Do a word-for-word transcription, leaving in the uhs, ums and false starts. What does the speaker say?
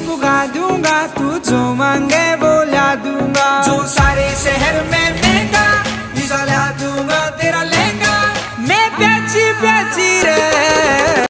पुगा दूंगा, तू जो मांगे वो ला दूंगा। जो सारे शहर में महंगा ला दूंगा तेरा लहंगा। मैं प्याची प्याची रे